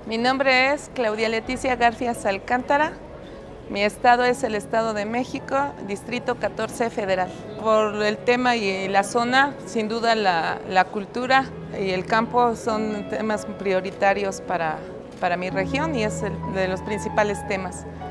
Mi nombre es Claudia Leticia Garfias Alcántara. Mi estado es el Estado de México, Distrito 14 Federal. Por el tema y la zona, sin duda la cultura y el campo son temas prioritarios para mi región y es de los principales temas.